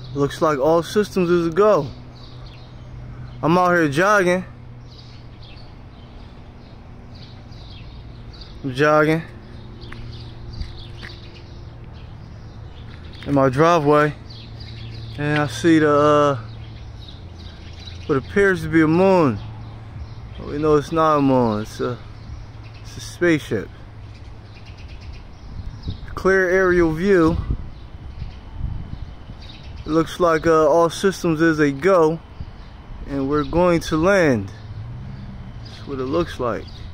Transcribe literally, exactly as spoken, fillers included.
Looks like all systems is a go. I'm out here jogging. I'm jogging in my driveway, and I see the uh, what appears to be a moon. But we know it's not a moon. It's a it's a spaceship. Clear aerial view. It looks like uh, all systems is a go, and we're going to land. That's what it looks like.